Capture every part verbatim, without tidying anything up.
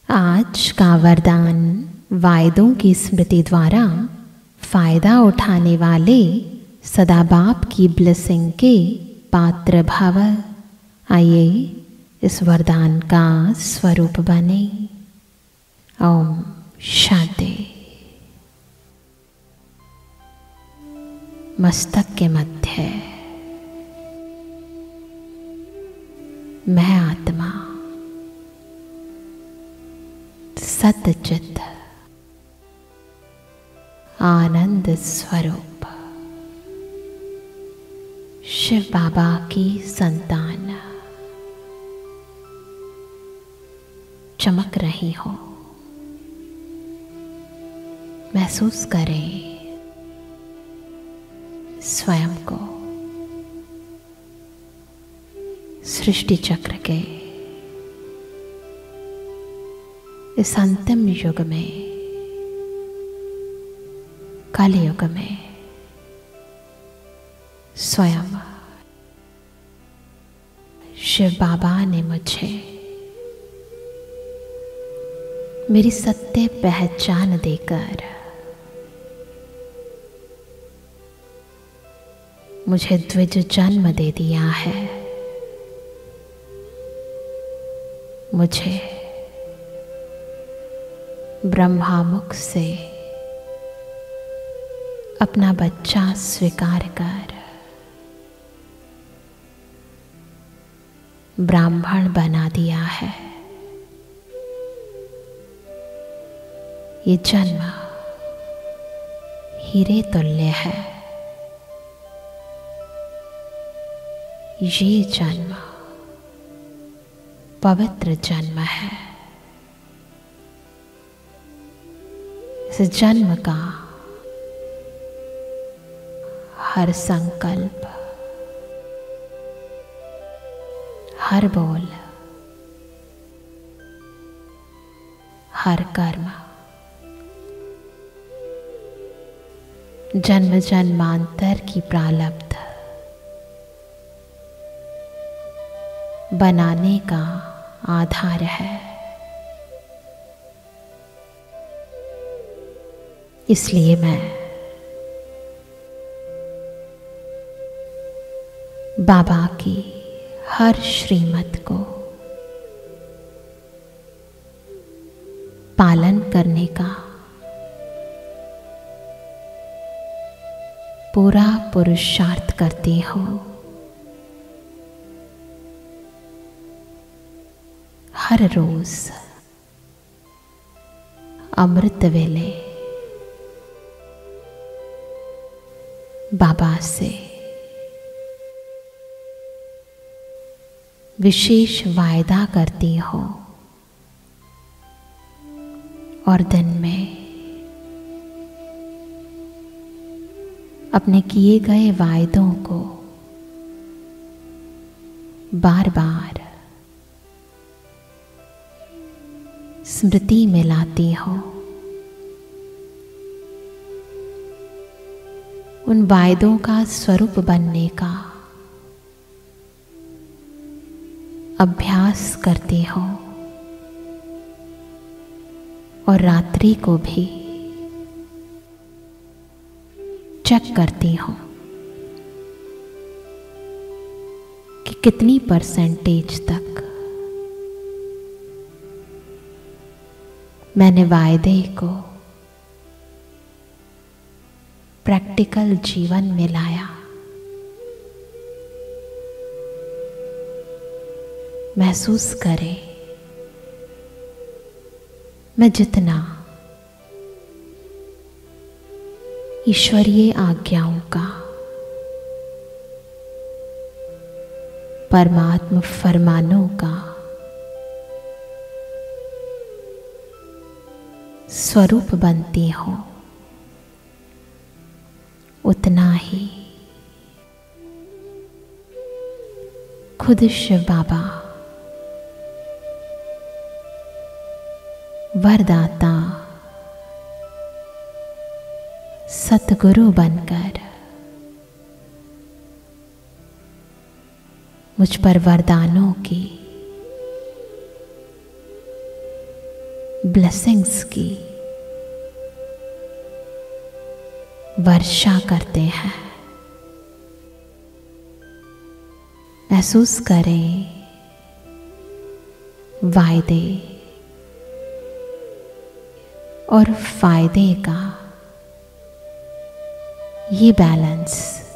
आज का वरदान वायदों की स्मृति द्वारा फायदा उठाने वाले सदा बाप की ब्लेसिंग के पात्र भव। आइए इस वरदान का स्वरूप बने। ओम शांति। मस्तक के मध्य मैं आत्मा सतचित आनंद स्वरूप शिव बाबा की संतान चमक रही हो। महसूस करें स्वयं को सृष्टि चक्र के इस अंतिम युग में, कलयुग में स्वयं शिव बाबा ने मुझे मेरी सत्य पहचान देकर मुझे द्विज जन्म दे दिया है। मुझे ब्रह्मामुख से अपना बच्चा स्वीकार कर ब्राह्मण बना दिया है। ये जन्म हीरे तुल्य है। ये जन्म पवित्र जन्म है। इस जन्म का हर संकल्प, हर बोल, हर कर्म जन्म जन्मांतर की प्रारब्ध बनाने का आधार है। इसलिए मैं बाबा की हर श्रीमत को पालन करने का पूरा पुरुषार्थ करती हूँ। हर रोज अमृत वेले बाबा से विशेष वायदा करती हो और दिन में अपने किए गए वायदों को बार बार स्मृति में लाती हो। उन वायदों का स्वरूप बनने का अभ्यास करती हो और रात्रि को भी चेक करती हो कि कितनी परसेंटेज तक मैंने वायदे को प्रैक्टिकल जीवन में लाया। महसूस करें मैं जितना ईश्वरीय आज्ञाओं का, परमात्म फरमानों का स्वरूप बनती हो, उतना ही खुद शिव बाबा वरदाता सतगुरु बनकर मुझ पर वरदानों की ब्लेसिंग्स की वर्षा करते हैं। महसूस करें वायदे और फायदे का ये बैलेंस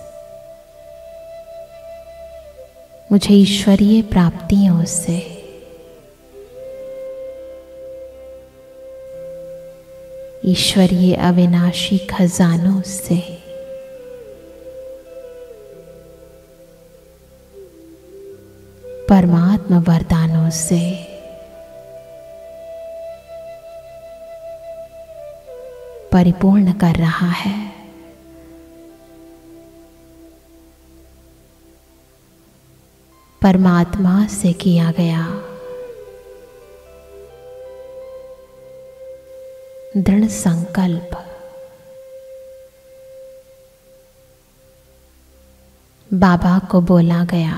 मुझे ईश्वरीय प्राप्तियों से ईश्वरीय अविनाशी खजानों से परमात्मा वरदानों से परिपूर्ण कर रहा है। परमात्मा से किया गया दृढ़ संकल्प बाबा को बोला गया,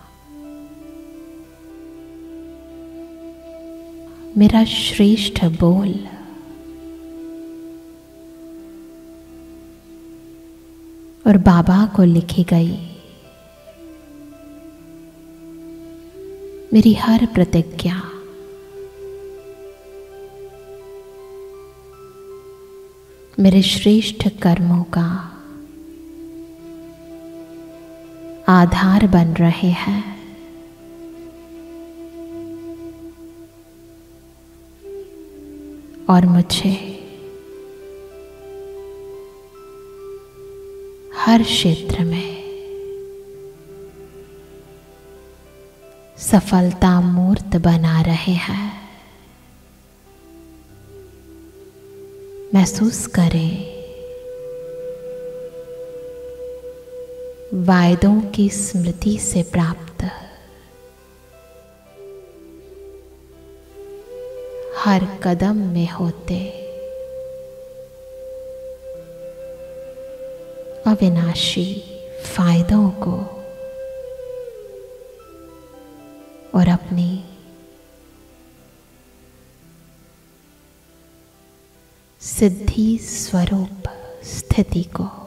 मेरा श्रेष्ठ बोल और बाबा को लिखी गई मेरी हर प्रतिज्ञा मेरे श्रेष्ठ कर्मों का आधार बन रहे हैं। और मुझे हर क्षेत्र में सफलता मूर्त बना रहे हैं। महसूस करें वायदों की स्मृति से प्राप्त हर कदम में होते अविनाशी फायदों को और अपनी सिद्धि स्वरूप स्थिति को